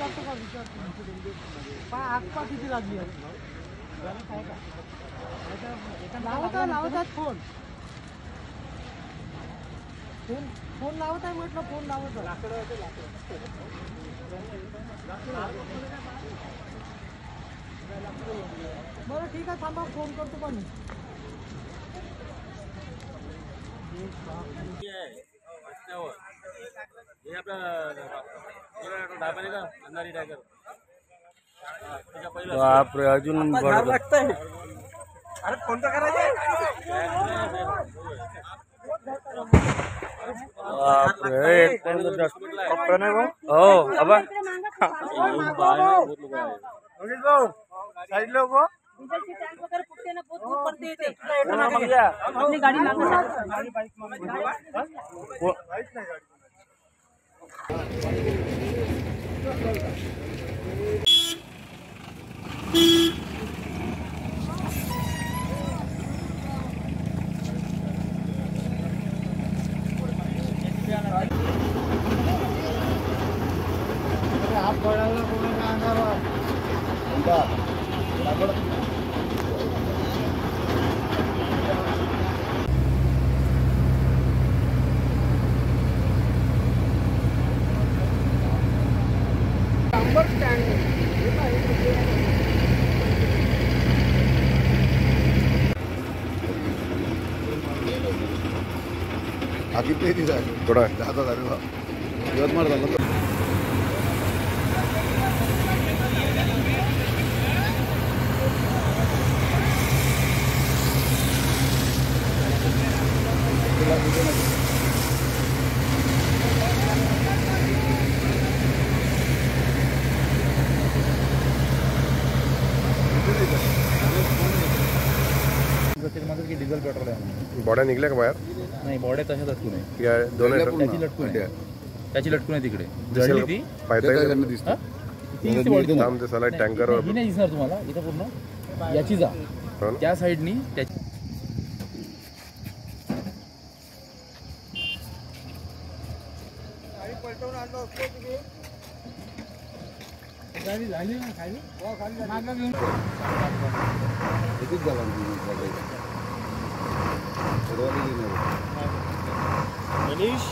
आसपास किती लागली लावतात फोन फोन फोन लावत आहे म्हटलं फोन लावत बरं ठीक आहे थांबा फोन करतो पण बाप रे अजून लागतंय अरे फोन तर करायचा बाप रे एकदम जास्त नाही हो अबा अनिल भाऊ साइड लो वो डीजल की टैंक वगैरह फुटते ना बहुत दूर पड़ते थे अपनी गाड़ी लाना आप बढ़ाला कोणाला अंगावर नंबर स्टँड किती आहे थोडा 10,000 यवतमाळ झालं डिझेल पेट्रोल आहे बॉड्या निघल्या का बाहेर नाही बॉड्या तशाच लटकून आहे या दोन त्याची लटकून आहे तिकडे जळली ती दिसतं ती साला टँकर ही नाही दिसणार तुम्हाला इथं पूर्ण याची जा त्या साईडनी त्याची गाडी झाली ना खाली मागं घेऊन मनीष